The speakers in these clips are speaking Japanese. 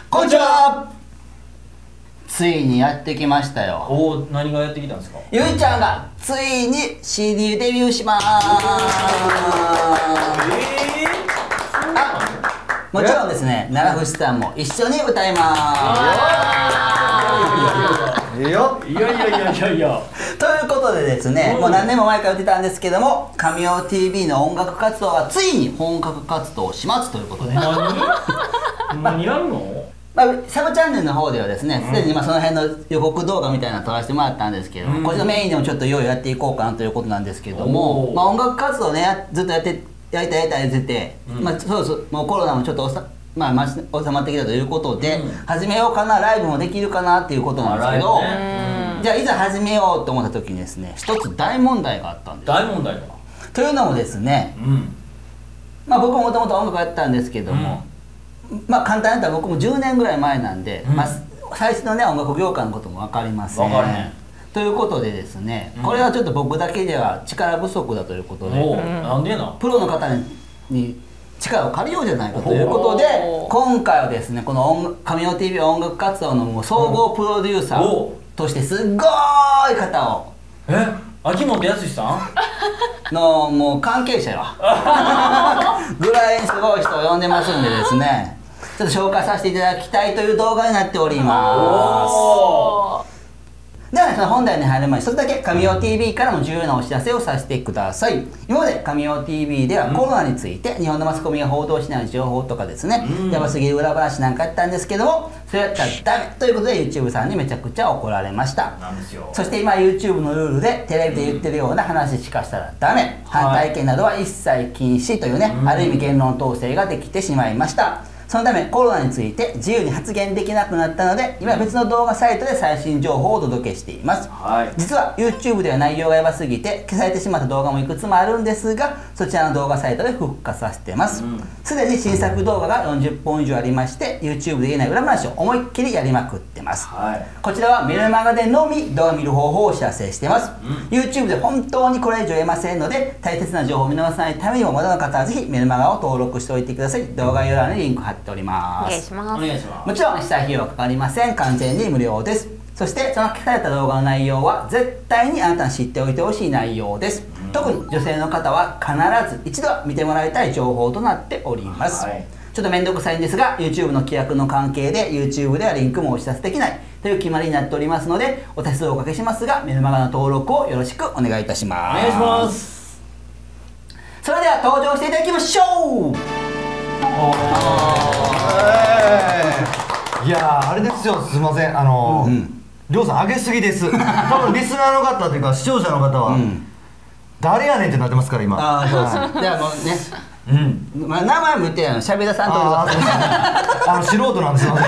こんにちは。ついにやってきましたよ。 おお、何がやってきたんですか。 ゆいちゃんがついに CD デビューします。もちろんですね、奈良伏さんも一緒に歌います。 いやいやということでですね、もう何年も前から言ってたんですけども、神尾 TV の音楽活動がついに本格活動しますということで。 何やるの？ サブチャンネルの方ではですね、すでにその辺の予告動画みたいなの撮らせてもらったんですけども、こっちのメインでもちょっといよいよやっていこうかなということなんですけども、音楽活動ね、ずっとやりたいってて、そうもうコロナもちょっと収まってきたということで、始めようかな、ライブもできるかなっていうことなんですけど、じゃあいざ始めようと思った時にですね、一つ大問題があったんです。 大問題か。 というのもですね、僕もともと音楽やったんですけども、簡単に言ったら僕も10年ぐらい前なんで、最初のね音楽業界のことも分かりません。ということでですね、これはちょっと僕だけでは力不足だということで、 なんでな、 プロの方に力を借りようじゃないかということで、今回はですね、この神尾 TV 音楽活動のもう総合プロデューサーとしてすっごい方を、 秋元康さんのもう関係者よぐらいにすごい人を呼んでますんでですね、ちょっと紹介させていただきたいという動画になっております。ではね、その本題に入る前に一つだけ神尾 TV からも重要なお知らせをさせてください。今まで神尾 TV ではコロナについて日本のマスコミが報道しない情報とかですね、やばすぎる裏話なんかやったんですけども、それやったらダメということで YouTube さんにめちゃくちゃ怒られました。そして今 YouTube のルールでテレビで言ってるような話しかしたらダメ、反対意見などは一切禁止というね、ある意味言論統制ができてしまいました。そのためコロナについて自由に発言できなくなったので、今別の動画サイトで最新情報をお届けしています。実は YouTube では内容がやばすぎて消されてしまった動画もいくつもあるんですが、そちらの動画サイトで復活させてます。すでに新作動画が40本以上ありまして、 YouTube で言えない裏話を思いっきりやりまくってます。こちらはメルマガでのみ動画見る方法をお知らせしてます。YouTube で本当にこれ以上得ませんので、大切な情報を見逃さないためにもまだの方はぜひメルマガを登録しておいてください。動画概要欄にリンク貼っております。 お願いします。 もちろん下費用はかかりません。完全に無料です。そしてその消された動画の内容は絶対にあなたに知っておいてほしい内容です。特に女性の方は必ず一度は見てもらいたい情報となっております。ちょっと面倒くさいんですが YouTube の規約の関係で YouTube ではリンクもお知らせできないという決まりになっておりますので、お手数をおかけしますがメルマガの登録をよろしくお願いいたします。 お願いします。 それでは登場していただきましょう。 いやー、あれですよ、すいません、りょうさん上げすぎです。多分リスナーの方というか視聴者の方は、誰やねんってなってますから今。 ああ、そうです。じゃあもうね、名前も言ってないの、しゃべらさんとい素人なんですよ。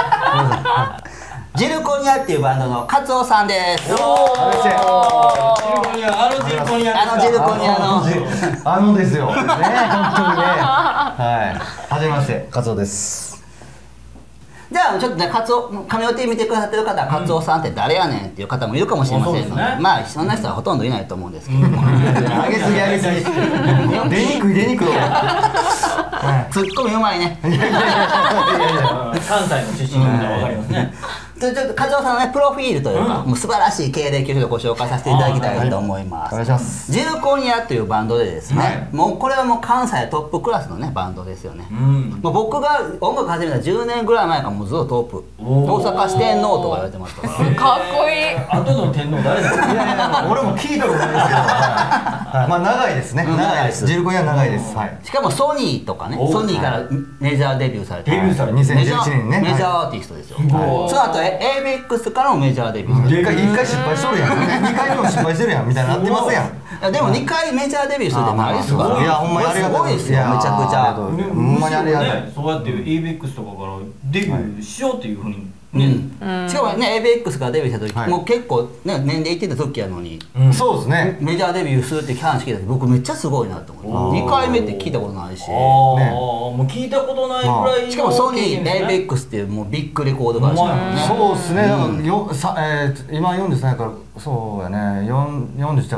ジルコニアっていうバンドのカツオさんです。 ジルコニア、 ジルコニアのですよ。ね、本当にね。はい。はじめまして、カツオです。 じゃあちょっとね、カツオ、神尾 TV 見てくださってる方はカツオさんって誰やねんっていう方もいるかもしれませんので、まあそんな人はほとんどいないと思うんですけども。 上げすぎ出にくい。 ツッコミうまいね。 関西の出身の方は分かりますね。 ちょっとカツオさんのね、プロフィールというか、もう素晴らしい経歴をご紹介させていただきたいと思います。 お願いします。 ジルコニアというバンドでですね、もうこれはもう関西トップクラスのねバンドですよね。もう僕が音楽始めた10年ぐらい前からもうずっとトップ、大阪四天王とか言われてますから。 かっこいい。 後の天皇誰だ。 いや俺も聞いたことないですけど、まあ長いですね。長いです。ジルコニア長いです。 しかもソニーとかね、ソニーからメジャーデビューされて、 2011年ね。 メジャーアーティストですよ。その後ABEX からもメジャーデビュー。 1回失敗しとるやん。2回目も失敗してるやんみたいになってますやん。 でも2回メジャーデビューするってないですから。 いやほんまにありがとうございます。 すごいですよ、めちゃくちゃ。 ほんまにありがとう。 そうやって ABEX とかからデビューしようっていうふうに。 しかもね ABEX からデビューした時もう結構ね年齢いってた時やのに、 そうですね、 メジャーデビューするって話聞いた時僕めっちゃすごいなと思って、2回目って聞いたことないし、 もう聞いたことないぐらい。 しかもソニー ABEX っていうもうビッグレコード会社なのね。 そうですね、今43やからそうやね、40ちゃうわ、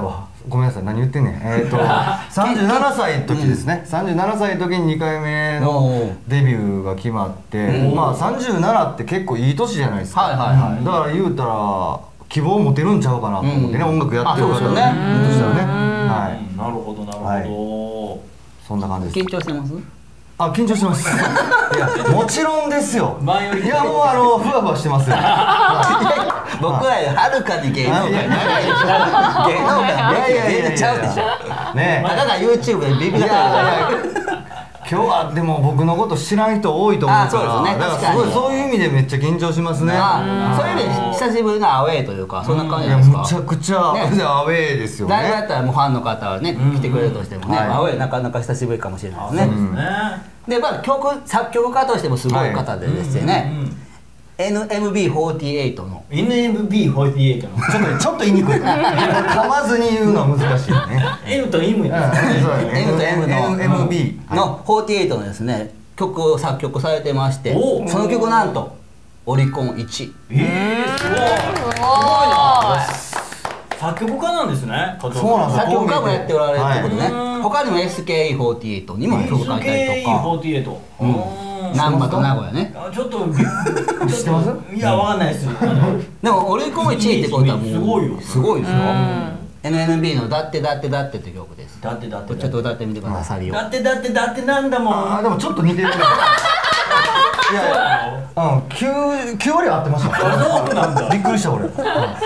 ごめんなさい何言ってんねん37歳の時ですね37歳の時に2回目のデビューが決まってまあ37って結構いい年じゃないですかだから言うたら希望を持てるんちゃうかなと思ってね音楽やってる方としたらねはいなるほどなるほどそんな感じです緊張してます？ あ、緊張してますいや、もちろんですよいや、もうふわふわしてますよ僕らよりはるかに芸能界長いでしょ芸能界全然ちゃうでしょねえたかが YouTube でビビらない今日はでも僕のこと知らん人多いと思うからだからすごいそういう意味でめっちゃ緊張しますねそういう意味で久しぶりのアウェーというかそんな感じですか？ むちゃくちゃアウェーですよねライブやったらもうファンの方はね来てくれるとしてもねアウェーなかなか久しぶりかもしれないですねでまあ作曲家としてもすごい方でですねNMB48 の NMB48 のちょっと言いにくい噛まずに言うのは難しいね N と M や N と M の NMB の48のですね曲を作曲されてましてその曲なんとオリコン1位すごいな作曲家なんですねそうなんです作曲家もやっておられるということでね他にも SKE48 にも曲書いたりとか SKE48 難波と名古屋ねちょっと知ってますいやわかんないですでもオリコン1位ってことはもうすごいよすごいですよ NNB のだってだってだってって曲ですだってだってちょっと歌ってみてくださいサビをだってだってだってなんだもんでもちょっと似てるねいや9割合ってましたそうなんだびっくりした俺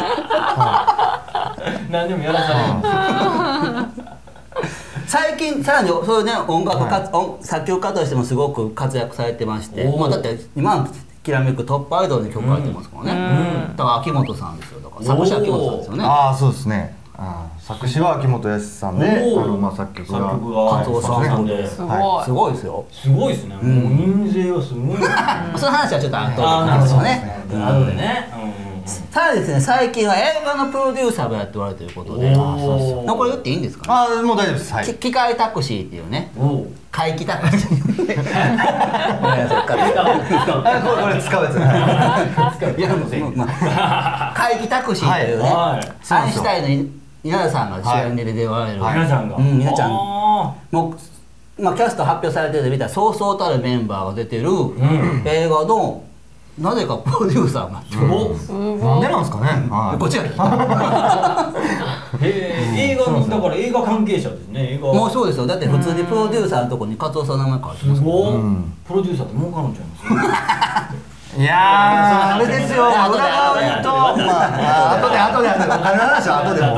何でもやらされる最近さらにそういうね作曲家としてもすごく活躍されてましてまあだって今のきらめくトップアイドルで曲書いてますからねだから秋元さんですよだから作詞秋元さんですよねああそうですね作詞は秋元康さんで作曲が勝尾さんですごいですよすごいですねもう印税はすごいその話はちょっと後でなんですよね後でねさらにですね最近は映画のプロデューサーもやっておられるということでこれ言っていいんですかねもう大丈夫です機械タクシーっていうね怪奇タクシーこれ使うやつ怪奇タクシーというねアインシュタインの稲田さんが主演で出ておられる稲ちゃんが稲ちゃんもうキャスト発表されてるみたいなそうそうたるメンバーが出てる映画のなぜかプロデューサーがなんでなんですかねこっちが映画のだから映画関係者ですねもうそうですよだって普通にプロデューサーのとこに勝尾さんの名前書いてますごいプロデューサーって儲かるんちゃいますいやーあれですよ裏側言うと後でお金の話は後で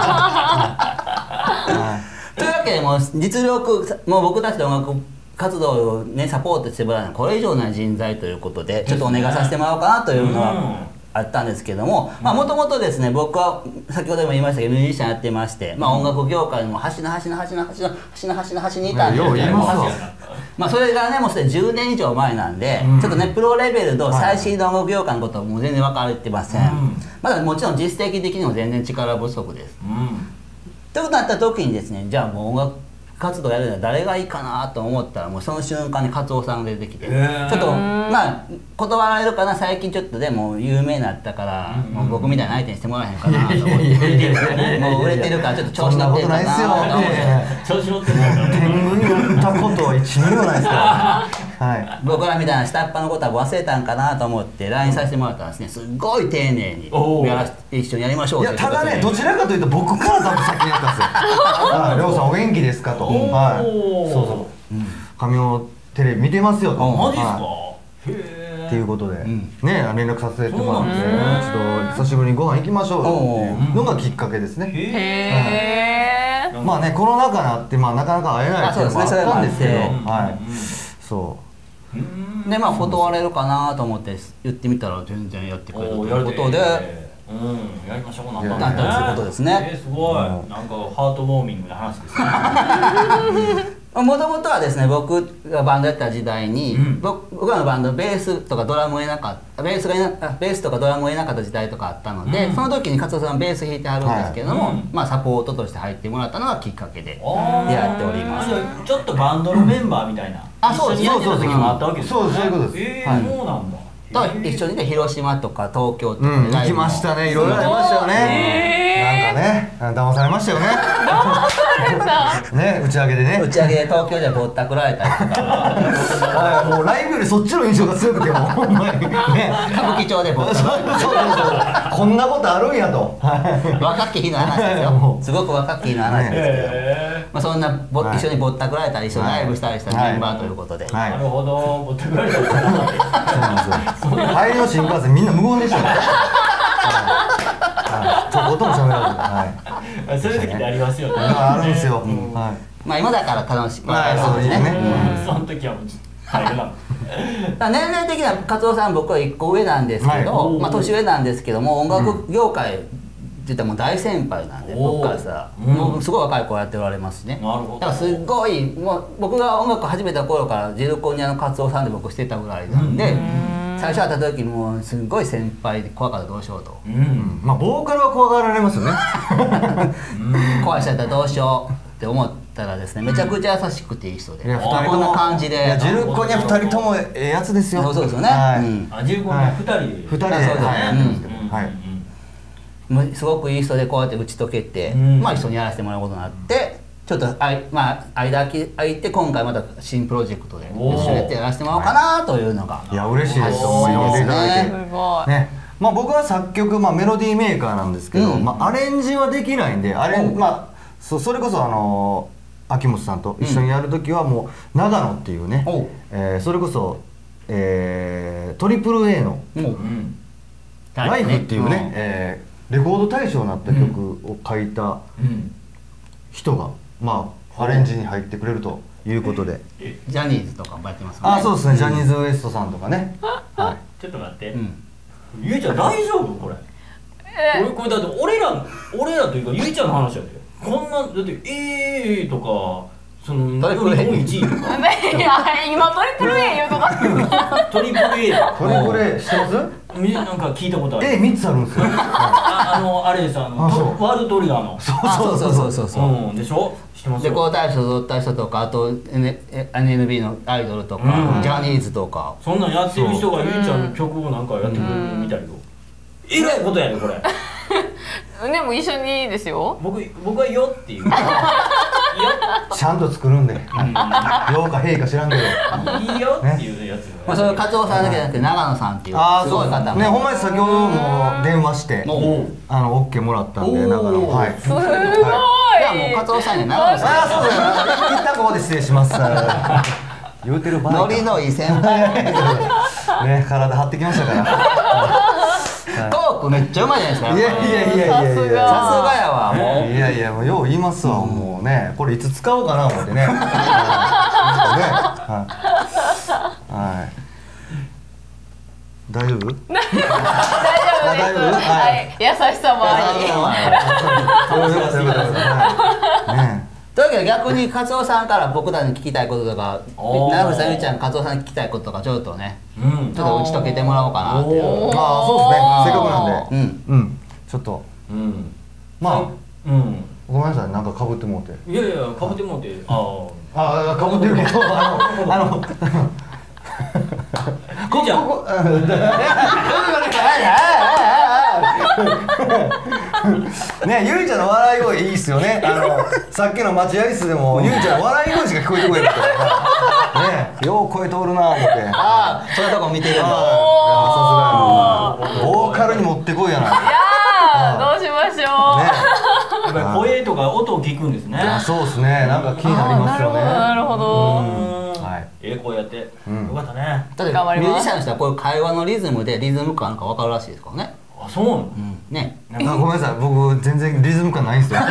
というわけでもう実力もう僕たちの音楽活動をねサポートしてもらうのはこれ以上ない人材ということでちょっとお願いさせてもらおうかなというのはあったんですけどももともとですね僕は先ほども言いましたけどミュージシャンやってまして音楽業界の端の端の端の端の端の端の端にいたんですけどもそれがねもうすでに10年以上前なんでちょっとねプロレベルと最新の音楽業界のことはもう全然分かれてませんまだもちろん実績的にも全然力不足ですということになった時にですねじゃあもう音楽活動やるのは誰がいいかなと思ったらもうその瞬間に勝尾さんが出てきてちょっとまあ断られるかな最近ちょっとでも有名になったからもう僕みたいな相手にしてもらえへんかなと思ってもう売れてるからちょっと調子乗ってるかなと思って調子乗ってないから天狗になったことは1ミリもないですから僕らみたいな下っ端のことは忘れたんかなと思って LINE させてもらったらですねすごい丁寧に一緒にやりましょうってただねどちらかというと僕から多分先にやったんですよ「りょうさんお元気ですか?」とそうそう神尾テレビ見てますよとマジっすかっていうことでね連絡させてもらってちょっと久しぶりにご飯行きましょうよっていうのがきっかけですねまあねコロナ禍になってなかなか会えないっていうのもあったんですけどそうで断れるかなと思って言ってみたら全然やってくれたということでやりましょうなったということですねすごいなんかハートウォーミングな話ですねもともとはですね僕がバンドやった時代に僕らのバンドベースとかドラムがいなかったベースとかドラムがいなかった時代とかあったのでその時に勝尾さんベース弾いてはるんですけどもサポートとして入ってもらったのがきっかけでやっておりますちょっとバンドのメンバーみたいな一緒にやってた時もあったわけですねそういうことですそうなんだと一緒にね広島とか東京とか行きましたねいろいろありましたよねね、騙されましたよね。ね、打ち上げでね。 打ち上げで東京でぼったくられたりとか、 はい、もうライブよりそっちの印象が強くても、ほんまにね。 歌舞伎町でぼったくられたりそうこんなことあるんやと。 若き日の話ですよ。すごく若き日の話ですけど、まあそんな一緒にぼったくられたり一緒にライブしたりしたメンバーということで。 なるほど、ぼったくられたりしたな。 そうなんですよ。帰りの新幹線みんな無言でしたよ。ちょっとも喋らず。 そういう時ってありますよね。 あるんですよ。 まあ今だから楽しい。 そうですね。 その時はもう大変なの。 年齢的な勝夫さん、僕は1個上なんですけど、まあ年上なんですけども、音楽業界って言ったらもう大先輩なんで、僕からさ、もうすごい若い子やっておられますね。 なるほど。 だからすごい、もう僕が音楽始めた頃からジルコニアの勝夫さんで僕してたぐらいなんで、最初会った時もうすごい先輩で怖かったらどうしようと。 まあボーカルは怖がられますよね。 怖い人やったらどうしようって思ったらですね、めちゃくちゃ優しくていい人で、 こんな感じで。 ジルコニア2人ともええやつですよ。 そうですよね。 ジルコニア2人で。 2人で。はい。 すごくいい人でこうやって打ち解けて、まあ一緒にやらせてもらうことになって、ちょっとまあ間空いて今回また新プロジェクトで一緒にやらせてもらおうかなというのが。 いや嬉しいです。呼んでいただいて。ね。まあ僕は作曲メロディーメーカーなんですけど、まあアレンジはできないんで、まあそれこそ秋元さんと一緒にやるときはもう長野っていうね、それこそトリプル A のライフっていうね。レコード大賞になった曲を書いた人がまあアレンジに入ってくれるということで、 ジャニーズとかもやってますもんね。 そうですね、ジャニーズ WEST さんとかね。 ちょっと待って、ゆいちゃん大丈夫これ？これだって俺らというかゆいちゃんの話やで。こんなだってとかその日本1位とか。 いや今トリプル A 言うとか。 トリプル A。 トリプル A 知ってます？ なんか聞いたことある。 3つあるんですよ。 あれですワールドトリガーの。 そうでしょ？知ってますよ。 レコード大賞取った人とか、あと NNB のアイドルとか、ジャニーズとか。 そんなんやってる人がゆいちゃんの曲をなんかやってくれるみたいよ。えらいことやねこれ。 でも一緒にですよ。 僕はよっていう。 ちゃんと作るんで。ようかへいか知らんけど。 いいよっていうやつ。 まあそれ勝夫さんだけじゃなくて長野さんっていうすごい方ね、ほんまに先ほども電話してOK もらったんで、長野。はい。すごい。 じゃあもう勝夫さんに長野さん。 そうだよ。切ったここで失礼します。言うてる場合。 ノリのいい先輩。 ね、体張ってきましたから。 トークめっちゃうまいじゃないですか。 いやさすがやわ。もういやもうよう言いますわ。もうね、これいつ使おうかな思ってね。大丈夫？ 大丈夫です。はい、優しさもあり。というわけで逆に勝夫さんから僕らに聞きたいこととか、長渕さんゆいちゃん勝夫さんに聞きたいこととかちょっとね、ちょっと打ち解けてもらおうかなっていう。 そうですね。せっかくなんで、ちょっとごめんなさい、なんか被ってもうて。 いや被ってもうて。被ってるけどここね、ゆいちゃんの笑い声いいっすよね。さっきの待合室でもゆいちゃんの笑い声しか聞こえてこないからね、よう声通るな思って。 そういうとこ見てるんだ。 さすがボーカルに持ってこいやな。 どうしましょう。 やっぱり声とか音を聞くんですね。 そうですね、なんか気になりますよね。 なるほど。 こうやってよかったね。 だってミュージシャンの人はこういう会話のリズムでリズム感が分かるらしいですからね。 あ、そうなの？ ね。 ごめんなさい、僕全然リズム感ないんですよ。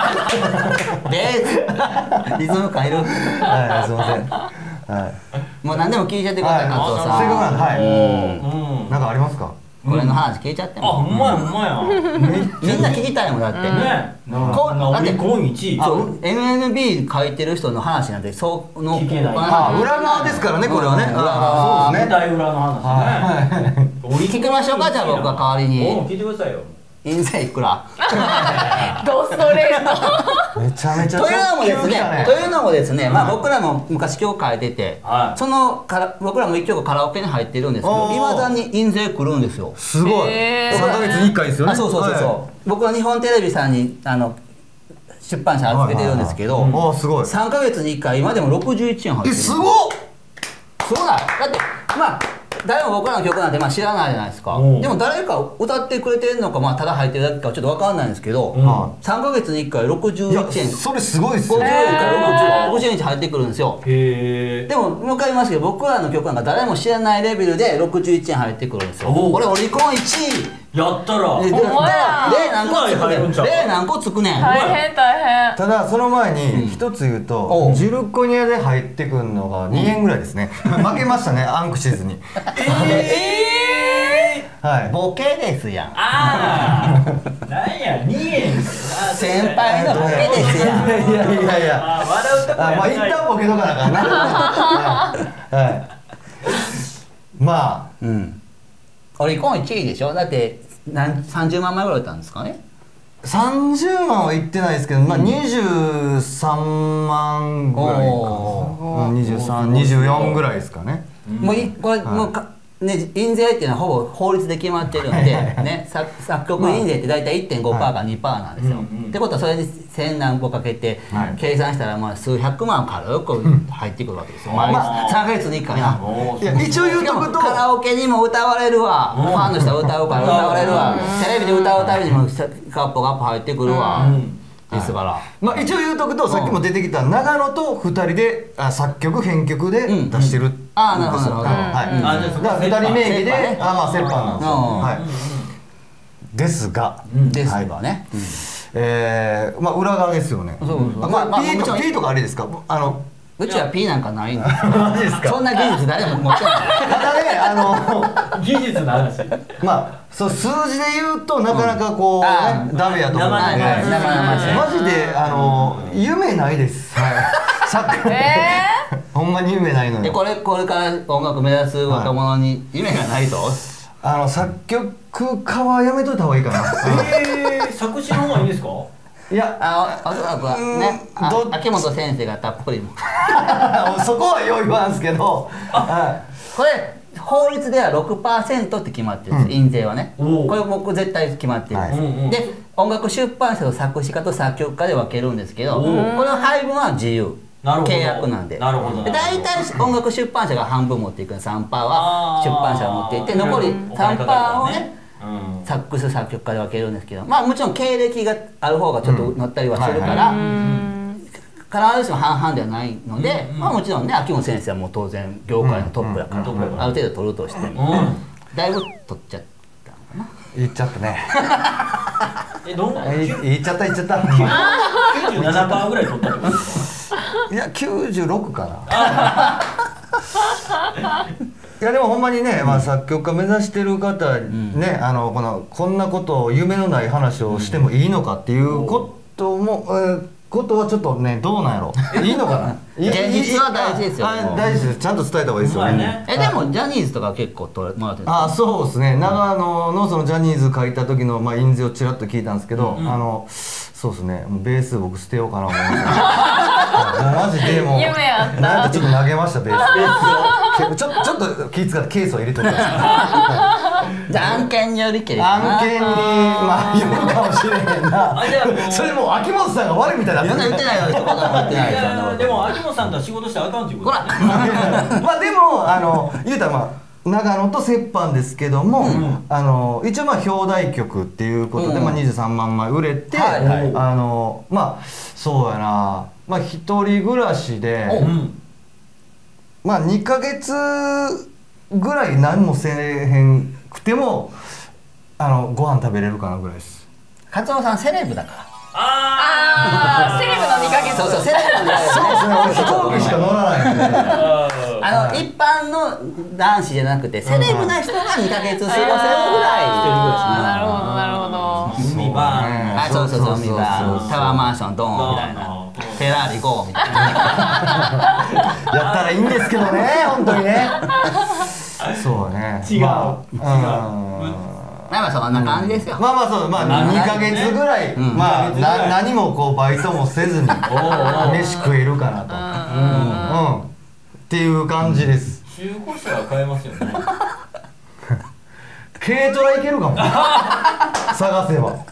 リズム感いる？ はい、すいません。 もう何でも聞いちゃってください、勝夫さん。 せっかくなんで、はい。なんかありますか？ これの話聞いちゃっても。 ほんまや。 みんな聞きたいもんだって。 ね。だって1位。 NNB 書いてる人の話なんてそうの聞けない。 裏側ですからね、これはね。 そうですね。舞台裏の話ね。 聞きましょうか、じゃあ僕は代わりに。 聞いてくださいよ。 印税いくらドストレートめちゃめちゃというのもですね、というのもですね、まあ僕らも昔曲書いてて、 はいその僕らも一曲カラオケに入ってるんですけど、いまだに印税来るんですよ。 すごい3ヶ月に1回ですよね。 そうそうそうそう、僕は日本テレビさんに出版社預けてるんですけど、 すごい 3ヶ月に1回今でも61円入ってる。 すごっ。 そうだ。だってまあ誰も僕らの曲なんてまあ知らないじゃないですか。でも誰か歌ってくれてるのか、まあただ入ってるだけかちょっと分かんないんですけど、3ヶ月に1回61円、 それすごいっす 50 よ。 円から60円入ってくるんですよ。 へえ。 でももう一回言いますけど、僕らの曲なんか誰も知らないレベルで61円入ってくるんですよ。これオリコン1位。 やったら例何個つくねん。例何個つくねん。 大変大変。 ただその前に一つ言うと、ジルコニアで入ってくるのが2円ぐらいですね。負けましたね、アンクシズに。はい。 ボケですやん。 ああ。なんや2円。 先輩のボケですやん。 いやいやいや。 笑うとこやまあ一旦ボケとかなあかんな。はい。まあ。 オリコン1位でしょ。だって30万枚ぐらい売ったんですかね。 30万はいってないですけど、まあ23万ぐらいかな。23、24ぐらいですかね。 もうこれもうね、印税っていうのはほぼ法律で決まってるんで、ね、作曲印税って大体 1.5% か 2% なんですよ。ってことはそれに1000何個かけて計算したらまあ数百万軽く入ってくるわけですよ。3ヶ月に1回な。 一応言うとくとカラオケにも歌われるわ、ファンの人は歌うから歌われるわ、テレビで歌うたびにもカッポガッポ入ってくるわですから。 まあ一応言うとくと、さっきも出てきた長野と2人で作曲編曲で出してる。 ああ、なるほどなるほど。 はい。だから2人名義で、まあ折半なんですよ。はい。ですがね。 まあ裏側ですよね。まあ P とかあれですか。 うちは P なんかないんです。 マジですか。 そんな技術誰も持ってない。 ただね、 技術の話。 まあそう数字で言うとなかなかこうダメやと思うんで、マジで夢ないです。はい。ほんまに夢ないのよ。 これから音楽目指す若者に夢がないと。 作曲家はやめといた方がいいかな。 作詞の方がいいんですか。 いや、 おそらくはね、秋元先生がたっぷりもそこはよう言わんすけど、 これ法律では 6% って決まってるんです、印税はね。これ僕絶対決まってるんです。で音楽出版社と作詞家と作曲家で分けるんですけど、この配分は自由契約なんで、大体音楽出版社が半分持っていくの、3%は出版社が持っていて、残り 3% をねサックス作曲家で分けるんですけど、まあもちろん経歴がある方がちょっと乗ったりはするから必ずしも半々ではないので、まあもちろんね、秋元先生はもう当然業界のトップだから、ある程度取るとしてもだいぶ取っちゃったのかな。 言っちゃったね。 どんな言っちゃった。 97%ぐらい取ったってことですか。 いや96かな。いやでもほんまにね、まあ作曲家目指してる方ね、こんなことを夢のない話をしてもいいのかっていうこともことはちょっとね、どうなんやろ。いいのかな。 現実は大事ですよ。 大事です。ちゃんと伝えた方がいいですよね。 でもジャニーズとか結構もらってるんですか。 そうですね。長野のそのジャニーズ書いた時の印税をちらっと聞いたんですけど、そうですね。もうベース僕捨てようかな思いました。マジでもう夢あった。 なんかちょっと投げましたベース。ちょっと気使ってケースを入れときました。 じゃあ案件によりけり案件にまあ言うかもしれへんな。それもう秋元さんが悪いみたいな。 言ってないよ、一言も言ってないよ。 でも秋元さんとは仕事したらあかんっていうこと。 ほら。 まあでも言うたらまあ長野と折半ですけども、一応まあ表題曲っていうことで23万枚売れて、まあそうやな、まあ一人暮らしでまあ2ヶ月ぐらい何もせえへんくてもご飯食べれるかなぐらいです。 カツオさんセレブだから。 セレブの2ヶ月。 そうそう、セレブの2ヶ月。 そうですね、俺飛行機しか乗らないんで。 一般の男子じゃなくてセレブな人が2ヶ月過ごせるぐらい。 なるほどなるほど。 海バーン。 そう海バーン、タワーマンションドーンみたいな、フェラーリゴーみたいな。 やったらいいんですけどね、本当にね。そうね。 違う。 まあそんな感じですよ。 まあまあそう、まあ2ヶ月ぐらい、まあ何もこうバイトもせずに飯食えるかなと、っていう感じです。 中古車は買えますよね。 軽トラいけるかも。探せば。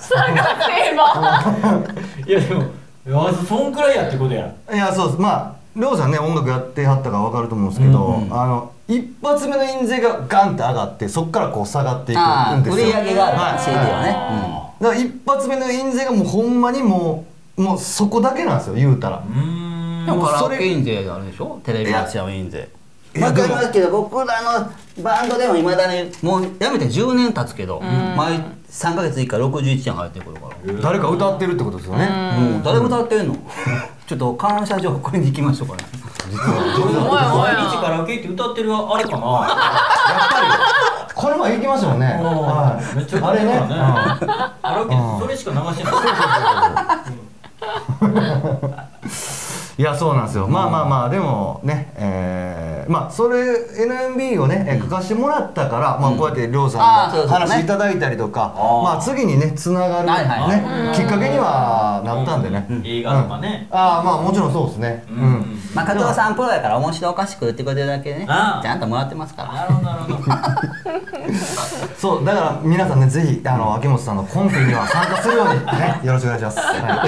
いやでもそんくらいやってことや。 いやそうです。まありょうさんね音楽やってはったから分かると思うんですけど、一発目の印税がガンって上がってそっからこう下がっていくんですよ。 売り上げがある CD はね。 だから一発目の印税がもうほんまにもうそこだけなんですよ言うたら。 でもカラオケ印税があるでしょ、テレビアシアの印税。わかりますけど、僕らのバンドでもいまだにもうやめて10年経つけど、毎3ヶ月以下61円入ってくるから。 誰か歌ってるってことですよね。 誰歌ってんの？ちょっと感謝状これに行きましょうかね。 実は毎日カラオケって歌ってるあれかな。やっぱりこれも行きましょうね。 めっちゃあれね。カラオケそれしか流してない。 いやそうなんですよ。まあまあまあでもね、まあそれ NMB をね書かしてもらったから、まあこうやってりょうさんの話いただいたりとか、まあ次にねつながるねきっかけにはなったんでね。 映画とかね。 ああまあもちろんそうですね。 まあ加藤さんプロやから面白おかしく言ってくれてるだけでね、ちゃんともらってますから。 なるほどなるほど。 そうだから皆さんねぜひ秋元さんのコンペには参加するようにねよろしくお願いします。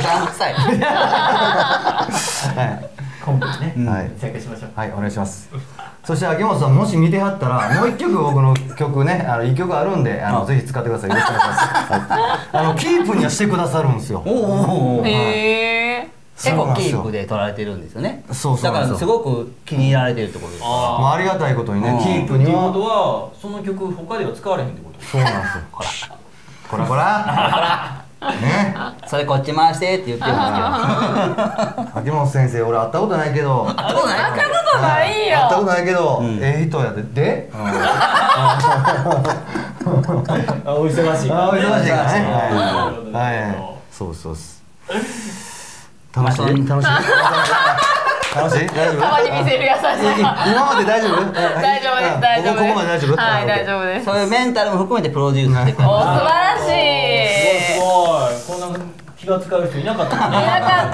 コンペね。参加しましょう。 はいお願いします。そして秋元さんもし見てはったらもう一曲僕の曲ねいい曲あるんでぜひ使ってください。よろしくお願いします。キープにはしてくださるんですよ。 へえ。 結構キープで撮られてるんですよね。 そうだからすごく気に入られてるってことです。 ありがたいことにねキープには。 ってことはその曲他では使われへんってこと。 そうなんですよ。こらね、 それこっち回してって言ってるんですけど。 秋元先生俺会ったことないけど。 会ったことないよ。 会ったことないけど人やで。 お忙しい。 お忙しいからね。はい。そうそう。楽しい？楽しい？楽しい？大丈夫？ たまに見せる優しさ。 今まで大丈夫？ 大丈夫です。大丈夫です。 ここまで大丈夫？ はい、大丈夫です。 そういうメンタルも含めてプロデュースしてくれる。 お、素晴らしい。 すごい。こんな気が使う人いなかったね。 いなかった。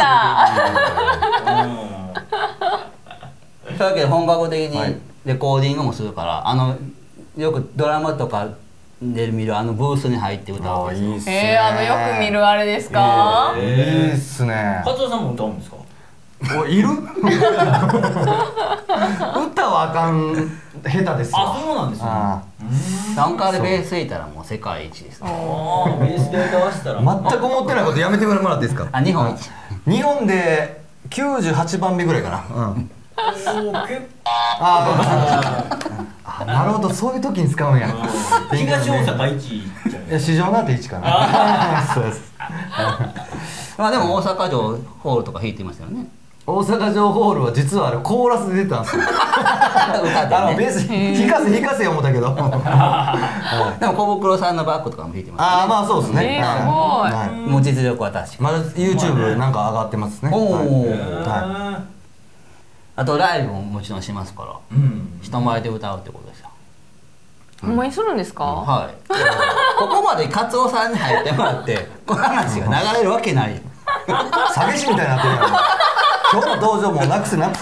というわけで本格的にレコーディングもするからよくドラマとかで見るブースに入って歌うわけですよ。 よく見るあれですか？ いいっすね。 加藤さんも歌うんですか？ いる？歌はあかん下手ですよ。 あ、そうなんですね。 なんかでベースいたらもう世界一です。 ベースで歌わせたら全く思ってないことやめてもらっていいですか？ 日本一。 日本で98番目ぐらいかな。なるほどそういう時に使うんや。 東大阪一。 いや市場なんて1かな。そうです。 まあでも大阪城ホールとか弾いてましたよね。 大阪城ホールは実はコーラスで出たんですよ。ベース弾かせ思ったけど。 でも小袋さんのバックとかも弾いてます。 ああまあそうですね。 すごい。 もう実力は確か。 まだ YouTube なんか上がってますね。 あとライブももちろんしますから、人前で歌うってことですよ。 ほんまにするんですか？ はい。ここまでカツオさんに入ってもらってこの話が流れるわけない。 詐欺師みたいになってるやん。今日の登場もなくせや。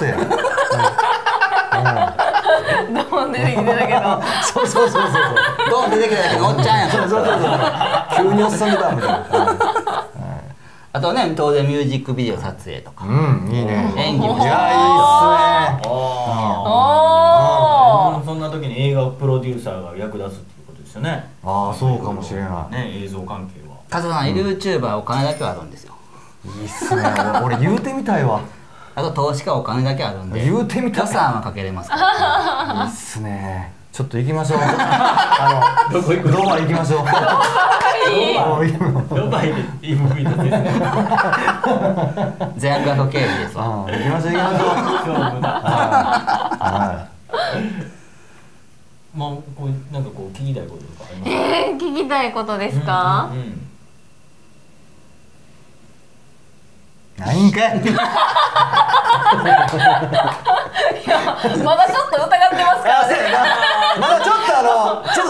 ドン出てきてたけど。 そう。 ドン出てきたけどおっちゃんやん。 そう。急におっさんみたいな。 あとね当然ミュージックビデオ撮影とか。 いいね。 演技も。 いやいいっすね。 そんな時に映画プロデューサーが役立つっていうことですよね。 ああそうかもしれない。 ね映像関係は。 加藤さん YouTuber お金だけはあるんですよ。 いいっすね。俺言うてみたいわ。 あと投資家お金だけあるんで言うてみたい。 予算はかけれますから。 いいっすね。ちょっと行きましょう。 どこ行く？ ドバイ行きましょう。 ドバイで MV だって。 全額経費ですわ。 行きましょう。 まあこうなんかこう聞きたいこととかありますか？ 聞きたいことですか？ ないんかい。 いやまだちょっと疑ってますからね。 まだちょっと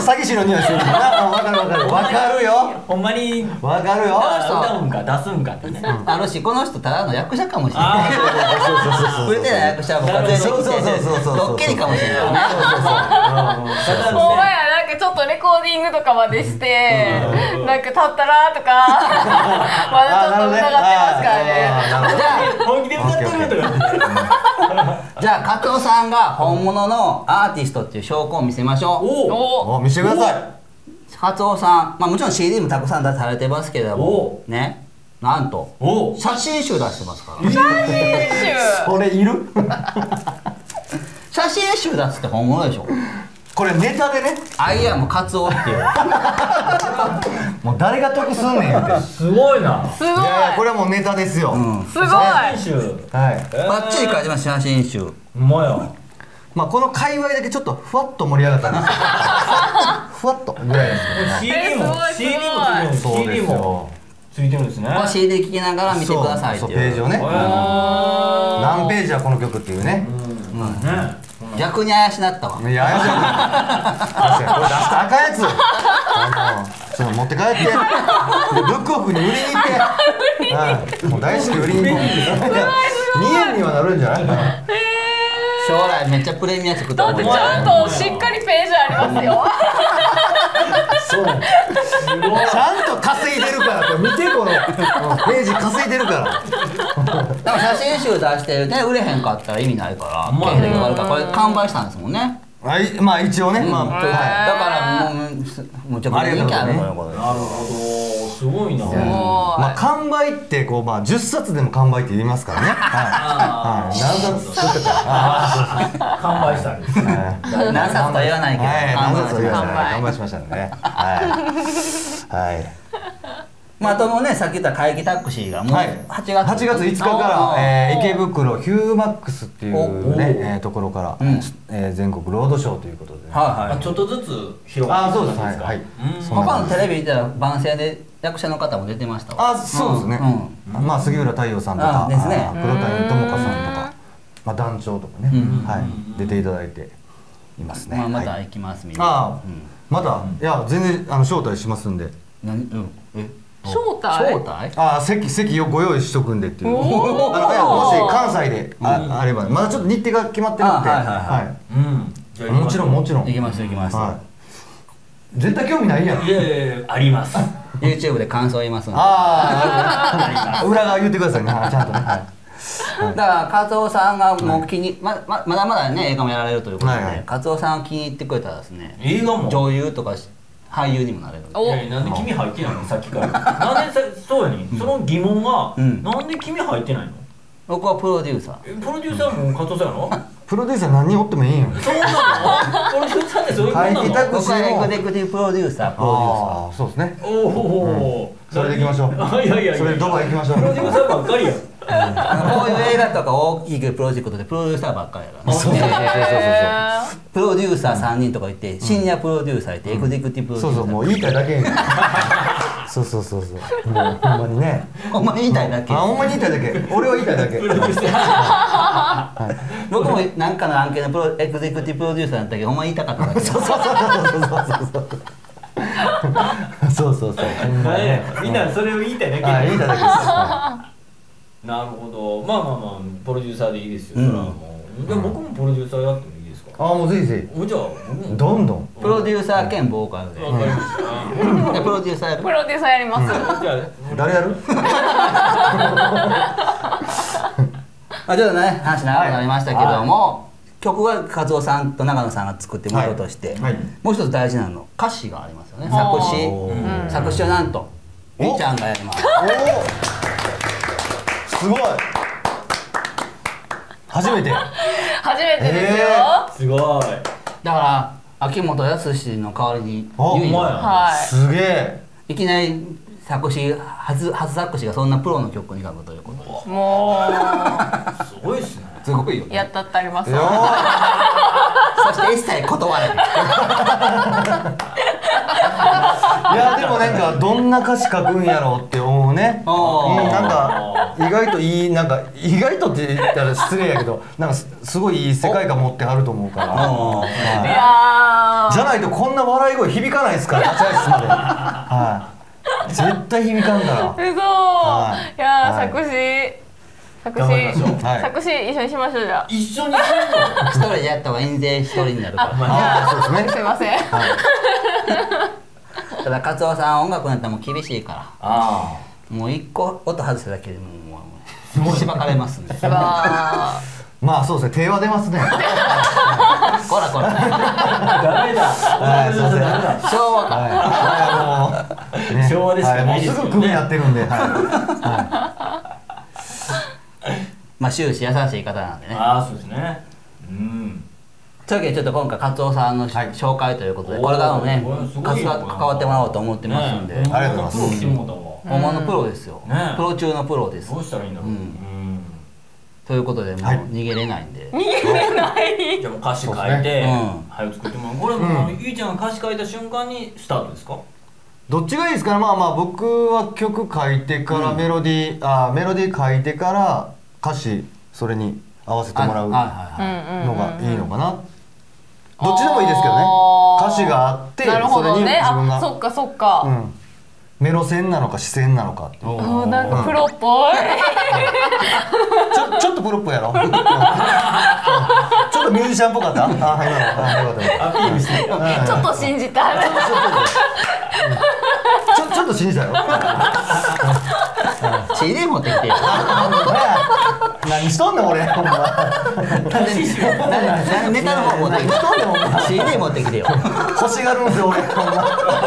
詐欺師の匂いするな。わかるわかるわかるよ。 ほんまにわかるよ。 歌うんか出すんかってね。 あるし、この人ただの役者かもしれない。 そう売れてない役者も連れてきて、ドッキリかもしれないね。 ほんまや、なんかちょっとレコーディングとかまでしてなんか立ったらとかまだちょっと疑ってますからね。 本気で歌ってるとか。 じゃあ加藤さんが本物のアーティストっていう証拠を見せましょう。 おお、見せてください。 加藤さん、まあもちろん CD もたくさん出されてますけれどもね、なんと写真集出してますから。 写真集。 これいる？ 写真集出すって本物でしょ。 これネタでね。 アイアムカツオっていう。 もう誰が得すんねんって。 すごいな。 すごい。 いやいや、これはもうネタですよ。 すごい。 写真集。 はい。 バッチリ書いてます写真集。 うまや。 まあこの界隈だけちょっとふわっと盛り上がったんですよ。ふわっとぐらいですね。 CD も CD もそうです CD もよ。 ついてるんですね。 これ CD 聴きながら見てくださいっていう。 そうページをね。何ページはこの曲っていうね。 ね。 逆に怪しなったわ。 いや、怪しい。確かにこれ出したらあかんやつ。ちょっと持って帰って。でブックオフに売りに行って。もう大好き売りに行こう。2円にはなるんじゃないかな。 将来めっちゃプレミア作っただってちゃんとしっかりページありますよ。 そう。ちゃんと稼いでるから。見てこのページ稼いでるから。 でも写真集出してね、売れへんかったら意味ないから経費があるからこれ完売したんですもんね。 まあ一応ね。まあだからもうむちゃくちゃ人気あるからこれ。 なるほど。すごいな。 まあ完売ってこうまあ10冊でも完売って言いますからね。はい。何冊作ってた。 完売したんです。 何冊とは言わないけど何冊と言わ完売ない。完売しましたね。はい。 まああともね、さっき言った怪奇タクシーがもう8月 8月5日から池袋ヒューマックスっていうねところから全国ロードショーということで。 はいはい。 ちょっとずつ広がってそうです。 るんですか。 はい。 他のテレビ見たら番宣で役者の方も出てましたわ。 そうですね。まあ杉浦太陽さんとかですね。 黒谷友香さんとかまあ団長とかね、はい出ていただいていますね。 また行きますみんな。 またいや全然招待しますんで。 招待？ 席をご用意しとくんでっていう。もし関西であればまだちょっと日程が決まってなくて。はい。もちろん行きます行きます。 絶対興味ないやん。 いやいやあります。 YouTube で感想言いますんで。 裏側言ってくださいね。ちゃんとね。 だからカツオさんがもうまだまだね映画もやられるということで、カツオさんが気に入ってくれたらですね、 映画も女優とか俳優にもなれる。 なんで君入ってないのさっきから。なんでそうやねん。その疑問がなんで君入ってないの？ 僕はプロデューサー。 プロデューサーも加藤さんやろ？ プロデューサー何人おってもいいんよ。 そうなの？プロデューサーってそういうことなの？ 僕はエグゼクティブプロデューサー。 そうですね。 おお。 それで行きましょう。 いやいや。 それでドバイ行きましょう。 プロデューサーばっかりや。 こういう映画とか大きいプロジェクトでプロデューサーばっかりやから。プロデューサー3人とかいて、シニアプロデューサーいて、エグゼクティブプロデューサー。 そうそう、もう言いたいだけ。そうそうそうそう。もうほんまにね。 ほんまに言いたいだけ。 ほんまに言いたいだけ。俺は言いたいだけ。 僕もなんかの案件のエグゼクティブプロデューサーだったけど、ほんま言いたかっただけ。 そうそうそうそう。 みんなそれを言いたいだけ。 言いたいだけです。 なるほど。まあプロデューサーでいいですよ。それはもう。じゃあ僕もプロデューサーやってもいいですか？ もうぜひぜひ。 じゃあどんどん。 プロデューサー兼ボーカルで。 わかりました。 プロデューサーやる。 プロデューサーやります。 じゃあ誰やる？ ちょっとね話長くなりましたけども、曲はカツオさんと長野さんが作ってもらうとして、もう一つ大事なの歌詞がありますよね。作詞をなんとみーちゃんがやります。 すごい。初めてですよ。 すごい。 だから秋元康の代わりにすげえ。 いきなり初作詞がそんなプロの曲に書くということです。 もうすごいですね。 すごいよ。 やったってあります。 そして一切断れない。 いやでもなんかどんな歌詞書くんやろうって思うね。なんか意外といいなんか意外とって言ったら失礼やけどなんかすごいいい世界観持ってはると思うから。 いやじゃないとこんな笑い声響かないですから待合室まで。はい。絶対響かんから。 嘘。いや作詞一緒にしましょうじゃあ。 一緒にするの？ 一人でやった方が印税一人になるから。 そうですね。 すいません。 ただカツオさん音楽になったらもう厳しいから。もう一個音外しただけでもうしばかれますね。 わまあそうですね手は出ますね。 こらこら。 ダメだ。 昭和か。 昭和ですか。 もうすぐ組やってるんで。 まあ終始優しい方なんでね。 そうですね。 というわけでちょっと今回カツオさんの紹介ということでこれからもね関わってもらおうと思ってますんで。 ありがとうございます。 本物のプロですよ。プロ中のプロです。 どうしたらいいんだろう。 ということでもう逃げれないんで。 逃げれない。 じゃあもう歌詞書いて、早く作ってもらう。これもゆいちゃんが歌詞書いた瞬間にスタートですか？ どっちがいいですかね。まあ僕は曲書いてからメロディー書いてから歌詞それに合わせてもらうのがいいのかな。どっちでもいいですけどね。歌詞があってそれに自分がそっかそっか。 メロ線なのか視線なのかって。 なんかプロっぽい。 ちょっとプロっぽいやろ。ちょっとミュージシャンっぽかった。今の。アピールして。 ちょっと信じた。 ちょっと信じたよ。 CD 持ってきてよ。 何しとんねん俺。ほんま。 ネタの方持ってきて。CD 持ってきてよ。 欲しがるんですよ俺。ほんま。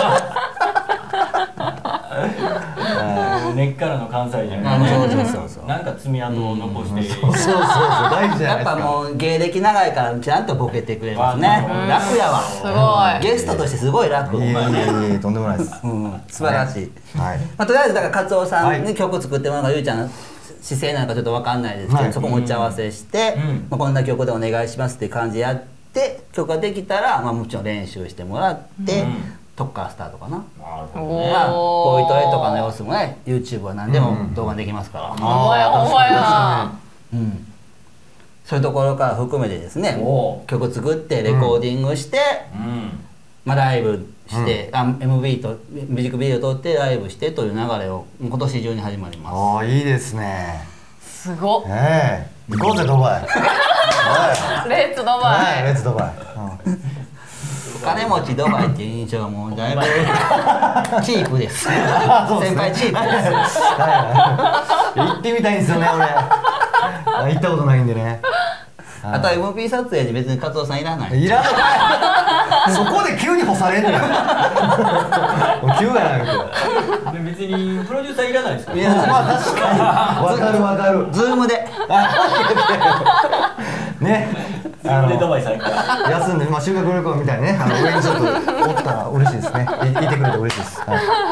根っからの関西人。なんか爪痕を残して。 そう大事じゃないですか。 やっぱもう芸歴長いからちゃんとボケてくれますね。楽やわ。 すごい。 ゲストとしてすごい楽。 とんでもないです。 素晴らしい。とりあえずだからカツオさんに曲作ってもらうのがゆうちゃんの姿勢なのかちょっと分かんないですけどそこも打ち合わせしてこんな曲でお願いしますっていう感じでやって曲ができたらもちろん練習してもらってとこからスタートかな。ボイトレとかの様子もね YouTube は何でも動画できますから。 ほんまや。 そういうところから含めてですね曲作ってレコーディングしてライブしてMV とミュージックビデオ撮ってライブしてという流れを今年中に始まります。 いいですね。 すごっ。 行こうぜドバイ。 レッツドバイ。 レッツドバイ。 金持ちドバイっていう印象がもうだいぶチープです。先輩チープです。 行ってみたいんですよね俺。行ったことないんでね。 あと MV 撮影に別にカツオさんいらない。 いらない。そこで急に干されんねん。急やなみ別にプロデューサーいらないですか？ いらない。 まあ確かに。わかる。 ズームで。 ね。 ドバイさんから休んで修学旅行みたいにね上にちょっとおったら嬉しいですね。いてくれて嬉しいです。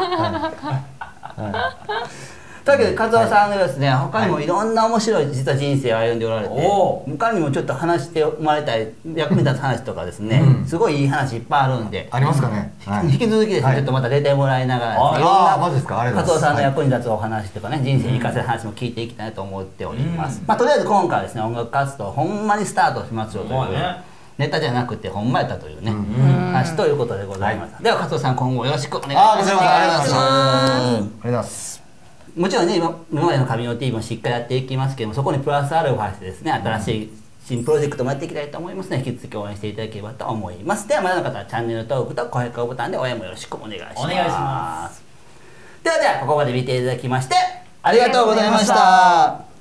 というわけでカツオさんがですね他にもいろんな面白い実は人生を歩んでおられて他にもちょっと話してもらいたい役に立つ話とかですねすごいいい話いっぱいあるんでありますかね。 引き続きですねちょっとまた出てもらいながらいろんなカツオさんの役に立つお話とかね人生に生かせる話も聞いていきたいと思っております。とりあえず今回はですね音楽活動ほんまにスタートしますよというネタじゃなくてほんまやったというね話ということでございます。ではカツオさん今後よろしくお願いします。 ありがとうございます。 もちろんね今までの神の TV もしっかりやっていきますけどもそこにプラスアルファしてですね新しい新プロジェクトもやっていきたいと思いますので引き続き応援していただければと思います。ではまだの方はチャンネル登録と高評価ボタンで応援もよろしくお願いします。ではここまで見ていただきましてありがとうございました。